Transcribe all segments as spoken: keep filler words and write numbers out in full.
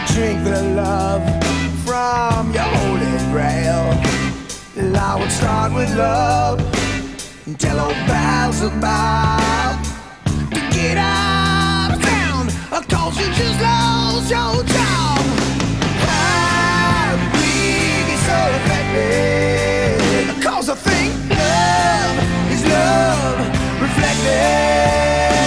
drink the love from your holy grail. I would start with love and tell old pals about to get out of town, cause you just lost your job. How we get so affected, cause I think love is love reflected.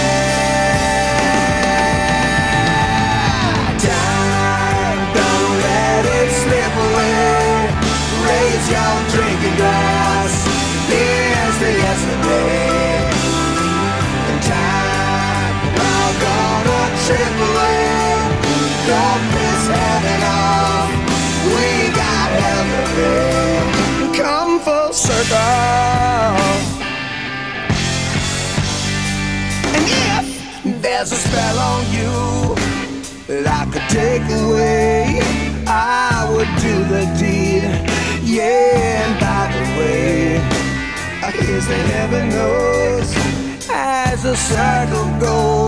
Time, don't let it slip away. Raise your drinking glass, here's to yesterday. And time, we're all gonna trip away. Don't miss heaven off, we got hell to pay. Come full circle. And if there's a spell on you that I could take away, I would do the deed. Yeah, and by the way, I guess they never knows as the circle goes.